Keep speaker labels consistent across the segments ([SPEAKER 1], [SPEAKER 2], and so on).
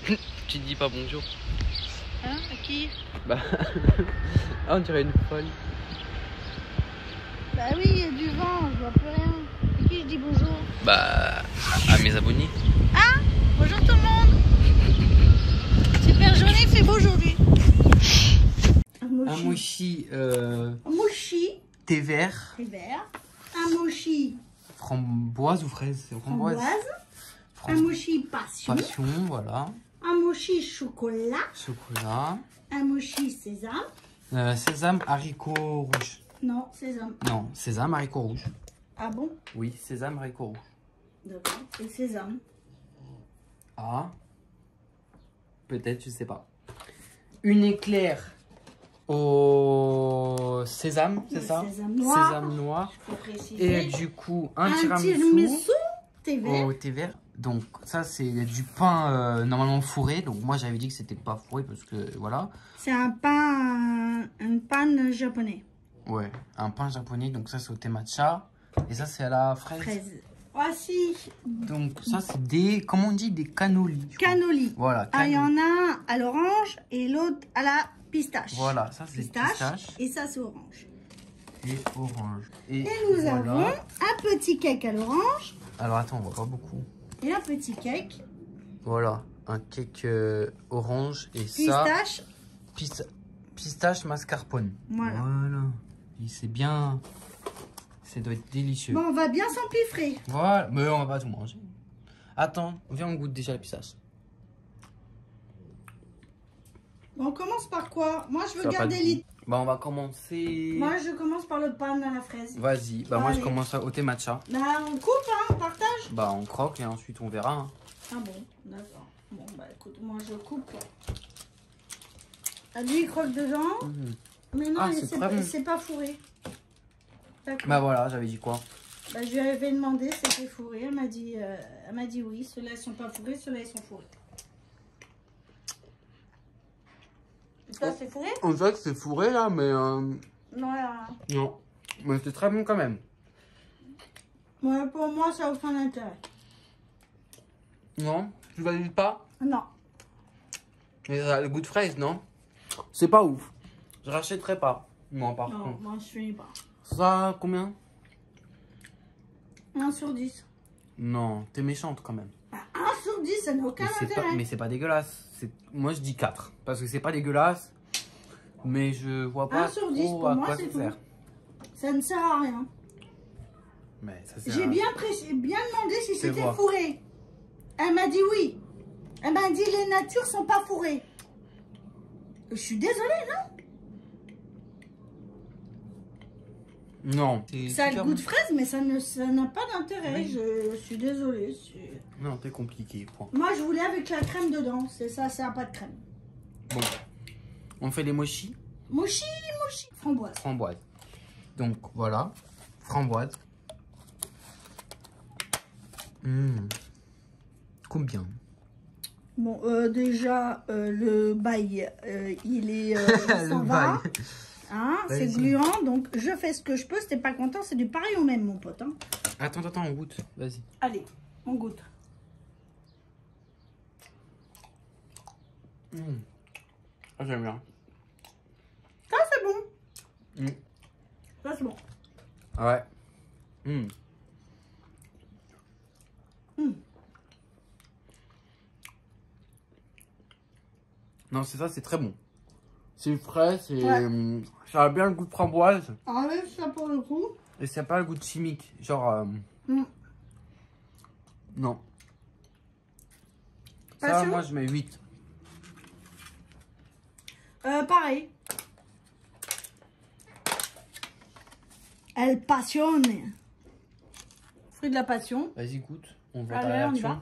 [SPEAKER 1] Tu dis pas bonjour.
[SPEAKER 2] Hein? À qui?
[SPEAKER 1] Bah. Ah, on dirait une folle.
[SPEAKER 2] Bah oui, il y a du vent, je vois plus rien. À qui je dis bonjour?
[SPEAKER 1] Bah. À mes abonnés.
[SPEAKER 2] Ah! Bonjour tout le monde! Super journée, il fait beau aujourd'hui.
[SPEAKER 1] Un mochi.
[SPEAKER 2] Un mochi.
[SPEAKER 1] Thé vert.
[SPEAKER 2] Thé vert. Un mochi.
[SPEAKER 1] Framboise ou fraise? C'est framboise.
[SPEAKER 2] Un mochi passion.
[SPEAKER 1] Passion, voilà.
[SPEAKER 2] Un mochi chocolat.
[SPEAKER 1] Chocolat.
[SPEAKER 2] Un mochi sésame.
[SPEAKER 1] Sésame, haricot rouge.
[SPEAKER 2] Non, sésame.
[SPEAKER 1] Non, sésame, haricot rouge.
[SPEAKER 2] Ah bon?
[SPEAKER 1] Oui, sésame, haricot rouge.
[SPEAKER 2] D'accord. Et sésame.
[SPEAKER 1] Ah. Peut-être, je sais pas. Une éclair au sésame, c'est ça?
[SPEAKER 2] Sésame noir.
[SPEAKER 1] Sésame noir.
[SPEAKER 2] Je peux préciser.
[SPEAKER 1] Et du coup, un
[SPEAKER 2] tiramisu
[SPEAKER 1] tiramisu
[SPEAKER 2] thé vert.
[SPEAKER 1] au thé vert. Donc ça, c'est du pain normalement fourré. Donc moi, j'avais dit que c'était pas fourré parce que voilà.
[SPEAKER 2] C'est un pain japonais.
[SPEAKER 1] Ouais, un pain japonais. Donc ça, c'est au thé matcha. Et ça, c'est à la fraise.
[SPEAKER 2] Voici.
[SPEAKER 1] Donc ça, c'est des, comment on dit, des cannolis.
[SPEAKER 2] Cannoli.
[SPEAKER 1] Voilà.
[SPEAKER 2] Ah, il y en a un à l'orange et l'autre à la pistache.
[SPEAKER 1] Voilà, ça c'est pistache.
[SPEAKER 2] Et ça, c'est orange.
[SPEAKER 1] Et orange.
[SPEAKER 2] Et nous avons un petit cake à l'orange.
[SPEAKER 1] Alors attends, on voit pas beaucoup.
[SPEAKER 2] Et un petit cake.
[SPEAKER 1] Voilà, un cake orange et
[SPEAKER 2] Pistache.
[SPEAKER 1] ça. Pistache mascarpone.
[SPEAKER 2] Voilà.
[SPEAKER 1] Et c'est bien. Ça doit être délicieux.
[SPEAKER 2] Bon, on va bien s'empiffrer.
[SPEAKER 1] Voilà, mais on va pas tout manger. Attends, viens, on goûte déjà la pistache.
[SPEAKER 2] Bon, on commence par quoi? Moi, je veux
[SPEAKER 1] Ça va
[SPEAKER 2] garder
[SPEAKER 1] pas de
[SPEAKER 2] les...
[SPEAKER 1] goût. Bah, on va commencer.
[SPEAKER 2] Moi, je commence par le pain à la fraise.
[SPEAKER 1] Vas-y, bah, moi je commence au thé matcha.
[SPEAKER 2] Bah, on coupe, hein, on partage.
[SPEAKER 1] Bah, on croque et ensuite on verra. Hein.
[SPEAKER 2] Ah bon, d'accord. Bon, bah, écoute, moi, je coupe. Ah, lui, il croque dedans. Mais non,
[SPEAKER 1] Ah,
[SPEAKER 2] c'est pas fourré. D'accord.
[SPEAKER 1] Bah, voilà, j'avais dit quoi?
[SPEAKER 2] Bah, je lui avais demandé si c'était fourré. Elle m'a dit oui. Ceux-là, ils sont pas fourrés. Ceux-là, ils sont fourrés. Ça, c'est fourré?
[SPEAKER 1] On dirait que c'est fourré là, mais.
[SPEAKER 2] Non,
[SPEAKER 1] Non. Mais c'est très bon quand même.
[SPEAKER 2] ouais, pour moi, ça n'a aucun intérêt.
[SPEAKER 1] Non? Tu valides pas?
[SPEAKER 2] Non.
[SPEAKER 1] Mais ça a le goût de fraise, non? C'est pas ouf. Je rachèterai pas. Non, par
[SPEAKER 2] Non,
[SPEAKER 1] contre.
[SPEAKER 2] moi, je finis pas.
[SPEAKER 1] Ça, combien?
[SPEAKER 2] 1 sur 10.
[SPEAKER 1] Non, t'es méchante quand même.
[SPEAKER 2] Bah, 1 sur 10, ça n'a aucun intérêt.
[SPEAKER 1] Mais c'est pas dégueulasse. Moi je dis 4. Parce que c'est pas dégueulasse. Mais je vois pas
[SPEAKER 2] 1 sur 10
[SPEAKER 1] trop
[SPEAKER 2] pour
[SPEAKER 1] à
[SPEAKER 2] moi,
[SPEAKER 1] quoi
[SPEAKER 2] c'est
[SPEAKER 1] ça
[SPEAKER 2] tout.
[SPEAKER 1] sert.
[SPEAKER 2] Ça ne sert à rien.
[SPEAKER 1] Mais ça sert
[SPEAKER 2] J'ai
[SPEAKER 1] à...
[SPEAKER 2] bien demandé si
[SPEAKER 1] Fais
[SPEAKER 2] c'était
[SPEAKER 1] voir.
[SPEAKER 2] fourré. Elle m'a dit oui. Elle m'a dit les natures sont pas fourrées. Je suis désolée, non?
[SPEAKER 1] Non.
[SPEAKER 2] Ça a le goût de fraise, mais ça n'a pas d'intérêt.
[SPEAKER 1] Oui.
[SPEAKER 2] Je suis désolée.
[SPEAKER 1] Non, t'es compliqué. Point.
[SPEAKER 2] Moi, je voulais avec la crème dedans. C'est ça, ça n'a pas de crème.
[SPEAKER 1] Bon. On fait les mochis.
[SPEAKER 2] Mochi. Framboise.
[SPEAKER 1] Framboise. Donc voilà. Framboise. Combien?
[SPEAKER 2] Bon, déjà, le bail, il est... il s'en va. Hein, c'est gluant, donc je fais ce que je peux. Si t'es pas content, c'est du pareil au même, mon pote. Hein.
[SPEAKER 1] Attends, on goûte. Vas-y.
[SPEAKER 2] Allez, on goûte.
[SPEAKER 1] Ah, j'aime bien.
[SPEAKER 2] Ça, c'est bon. Ça, c'est bon.
[SPEAKER 1] Ouais. Non, c'est ça, c'est très bon. C'est frais, c'est...
[SPEAKER 2] Ouais.
[SPEAKER 1] Ça a bien le goût de framboise.
[SPEAKER 2] Enlève ça pour le coup.
[SPEAKER 1] Et ça n'a pas le goût de chimique. Genre... Non. Ça,
[SPEAKER 2] Passion?
[SPEAKER 1] moi, je mets 8.
[SPEAKER 2] Pareil. Elle passionne. Fruit de la passion.
[SPEAKER 1] Vas-y, goûte. On voit
[SPEAKER 2] Allez,
[SPEAKER 1] ta
[SPEAKER 2] on y
[SPEAKER 1] réaction.
[SPEAKER 2] va.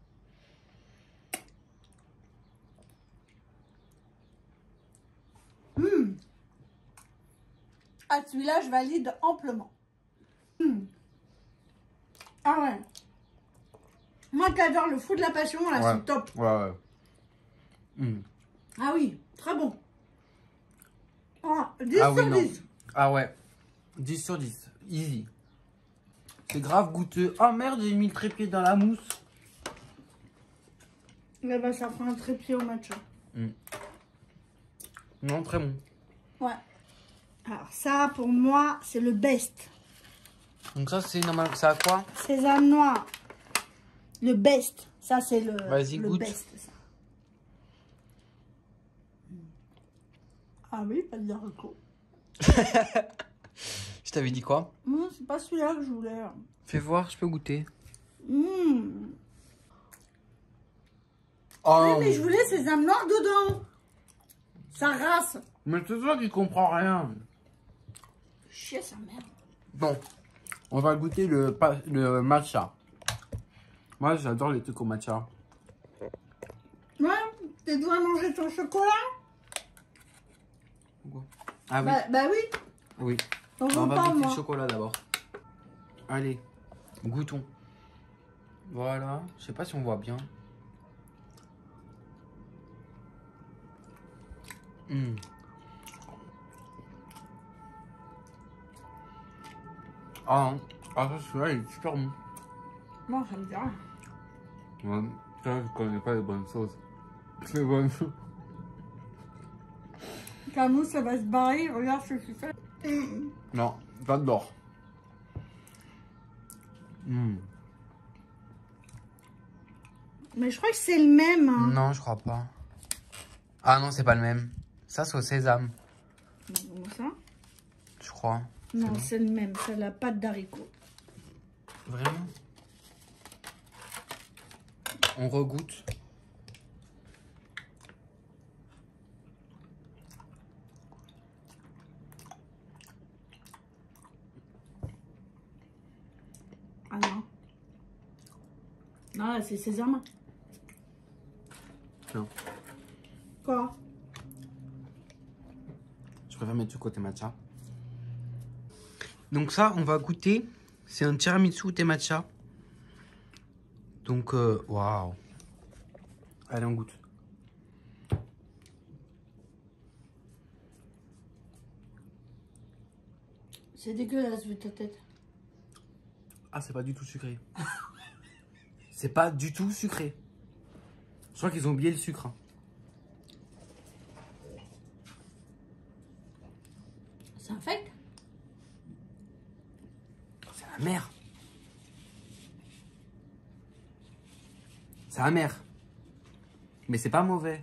[SPEAKER 2] Ah, celui-là, je valide amplement. Ah ouais. Moi qui adore le fruit de la passion, là,
[SPEAKER 1] Ouais.
[SPEAKER 2] c'est top.
[SPEAKER 1] Ouais.
[SPEAKER 2] Ah oui, très bon. Ah, 10
[SPEAKER 1] Ah oui,
[SPEAKER 2] sur
[SPEAKER 1] non.
[SPEAKER 2] 10.
[SPEAKER 1] Ah ouais. 10 sur 10. Easy. C'est grave goûteux. Oh merde, j'ai mis le trépied dans la mousse.
[SPEAKER 2] Là, bah, ça fera un trépied au matcha.
[SPEAKER 1] Non, très bon.
[SPEAKER 2] Ouais. Alors ça, pour moi, c'est le best.
[SPEAKER 1] Donc ça, c'est normal. Ça a quoi?
[SPEAKER 2] Sésame noir. Le best. Ça, c'est le
[SPEAKER 1] goûte.
[SPEAKER 2] best. Ça. Ah oui, pas de haricot.
[SPEAKER 1] Je t'avais dit quoi?
[SPEAKER 2] Non, c'est pas celui-là que je voulais.
[SPEAKER 1] Fais voir, je peux goûter.
[SPEAKER 2] Oh, oui, mais je voulais sésame noir dedans. Ça race.
[SPEAKER 1] Mais c'est toi qui comprends rien.
[SPEAKER 2] Chier sa mère.
[SPEAKER 1] Bon, on va goûter le matcha. Moi, j'adore les trucs au matcha.
[SPEAKER 2] Ouais, tu dois manger ton chocolat.
[SPEAKER 1] Ah oui.
[SPEAKER 2] Bah oui.
[SPEAKER 1] Oui.
[SPEAKER 2] Donc,
[SPEAKER 1] on va
[SPEAKER 2] pas,
[SPEAKER 1] goûter
[SPEAKER 2] moi.
[SPEAKER 1] le chocolat d'abord. Allez, goûtons. Voilà, je sais pas si on voit bien. Ah, ça celui-là il est super bon.
[SPEAKER 2] Non, ça me dit rien.
[SPEAKER 1] Ouais, ça je connais pas les bonnes sauces. C'est bon.
[SPEAKER 2] Camou, ça va se barrer. Regarde ce que tu fais.
[SPEAKER 1] Non, j'adore.
[SPEAKER 2] Mais je crois que c'est le même. Hein.
[SPEAKER 1] Non, je crois pas. Ah non, c'est pas le même. Ça, c'est au sésame.
[SPEAKER 2] Comment ça?
[SPEAKER 1] Je crois.
[SPEAKER 2] Non, c'est le même. C'est la pâte d'haricot.
[SPEAKER 1] Vraiment? On regoute.
[SPEAKER 2] Ah non. Non, là, c'est sésame.
[SPEAKER 1] Non.
[SPEAKER 2] Quoi?
[SPEAKER 1] Je préfère mettre du côté matcha. Donc ça, on va goûter. C'est un tiramisu thé matcha. Donc, waouh. Allez, on goûte.
[SPEAKER 2] C'est dégueulasse vu ta tête.
[SPEAKER 1] Ah, c'est pas du tout sucré. C'est pas du tout sucré. Je crois qu'ils ont oublié le sucre. Hein.
[SPEAKER 2] C'est infect?
[SPEAKER 1] C'est amer. C'est amer. Mais c'est pas mauvais.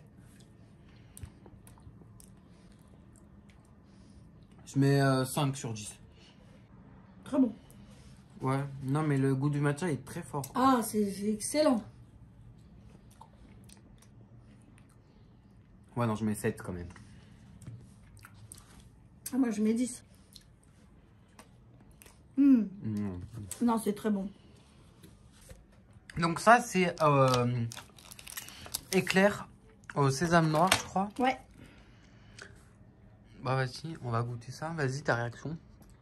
[SPEAKER 1] Je mets 5 sur 10.
[SPEAKER 2] Très bon.
[SPEAKER 1] Ouais, non mais le goût du matcha est très fort.
[SPEAKER 2] Ah, c'est excellent.
[SPEAKER 1] Ouais, non, je mets 7 quand même.
[SPEAKER 2] Ah, moi, je mets 10. Non, c'est très bon.
[SPEAKER 1] Donc ça, c'est éclair au sésame noir, je crois.
[SPEAKER 2] Ouais.
[SPEAKER 1] Bah vas-y, on va goûter ça. Vas-y, ta réaction.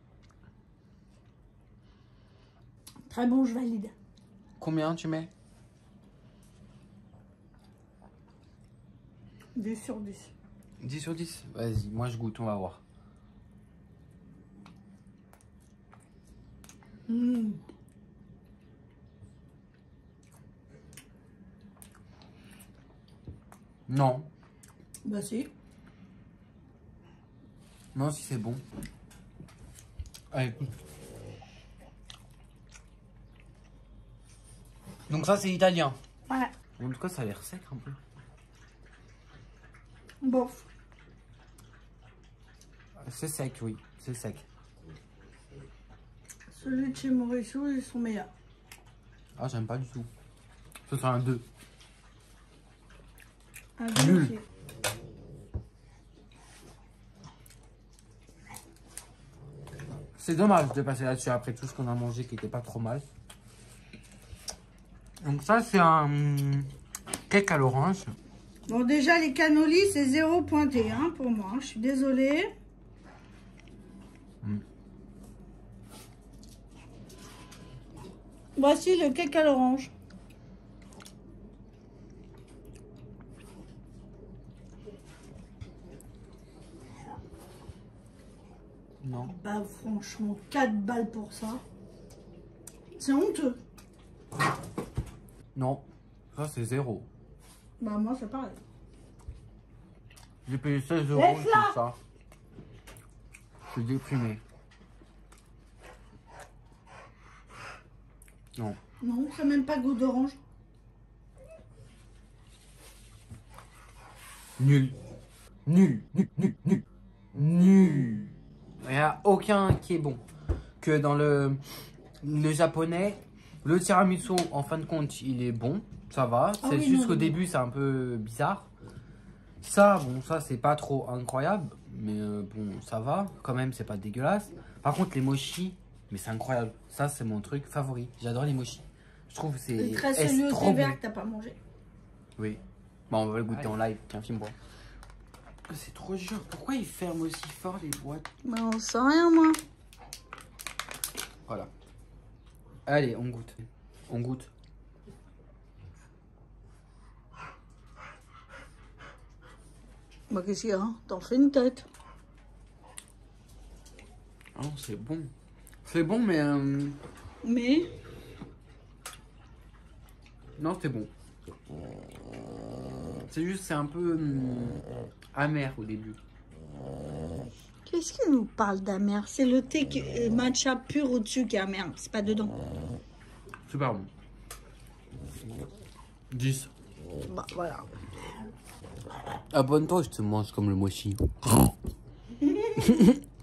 [SPEAKER 2] Très bon, je valide.
[SPEAKER 1] Combien tu mets?
[SPEAKER 2] 10 sur 10.
[SPEAKER 1] 10 sur 10. Vas-y, moi je goûte, on va voir. Non.
[SPEAKER 2] Bah si.
[SPEAKER 1] Non, si c'est bon. Allez, écoute. Donc ça, c'est italien.
[SPEAKER 2] Ouais.
[SPEAKER 1] En tout cas, ça a l'air sec un peu.
[SPEAKER 2] Bof.
[SPEAKER 1] C'est sec, oui. C'est sec.
[SPEAKER 2] Celui de chez Mauricio, ils sont meilleurs.
[SPEAKER 1] Ah, j'aime pas du tout. Ce sera un 2.
[SPEAKER 2] Un
[SPEAKER 1] Nul.
[SPEAKER 2] aussi.
[SPEAKER 1] C'est dommage de passer là-dessus après tout ce qu'on a mangé qui était pas trop mal. Donc ça, c'est un cake à l'orange.
[SPEAKER 2] Bon, déjà, les cannolis, c'est 0 pointé hein, pour moi. Je suis désolée. Voici le cake à l'orange.
[SPEAKER 1] Non.
[SPEAKER 2] Bah franchement, 4 balles pour ça. C'est honteux.
[SPEAKER 1] Non. Ça, c'est 0.
[SPEAKER 2] Bah moi c'est pareil.
[SPEAKER 1] J'ai payé 16 €
[SPEAKER 2] Laisse-la.
[SPEAKER 1] pour ça. Je suis déprimé. Non.
[SPEAKER 2] Non, c'est même pas goût d'orange.
[SPEAKER 1] Nul. Nul. Nul. Nul. Nul. Nul. Il n'y a aucun qui est bon. Que dans le japonais, le tiramisu, en fin de compte, il est bon. Ça va.
[SPEAKER 2] Ah
[SPEAKER 1] C'est
[SPEAKER 2] oui,
[SPEAKER 1] juste
[SPEAKER 2] non,
[SPEAKER 1] qu'au
[SPEAKER 2] non.
[SPEAKER 1] début, c'est un peu bizarre. Ça, bon, ça, c'est pas trop incroyable. Mais bon, ça va. Quand même, c'est pas dégueulasse. Par contre, les mochis, mais c'est incroyable. Ça, c'est mon truc favori. J'adore les mochis. Je trouve que c'est
[SPEAKER 2] Le très
[SPEAKER 1] c'est
[SPEAKER 2] celui au
[SPEAKER 1] trop
[SPEAKER 2] thé
[SPEAKER 1] bon.
[SPEAKER 2] vert que t'as pas mangé.
[SPEAKER 1] Oui. Bon, on va le goûter en live. Tiens, filme-moi. C'est trop dur. Pourquoi ils ferment aussi fort les boîtes?
[SPEAKER 2] Bah on sait rien moi.
[SPEAKER 1] Voilà. Allez, on goûte. On goûte.
[SPEAKER 2] Bah qu'est-ce qu'il y a hein? T'en fais une tête.
[SPEAKER 1] Oh, c'est bon. C'est bon, mais...
[SPEAKER 2] Mais
[SPEAKER 1] non, c'est bon. C'est juste, c'est un peu amer au début.
[SPEAKER 2] qu'est-ce qu'il nous parle d'amer? C'est le thé matcha pur au-dessus qui est amer, c'est pas dedans.
[SPEAKER 1] Super bon. 10.
[SPEAKER 2] Bah voilà.
[SPEAKER 1] Abonne-toi, je te mange comme le mochi.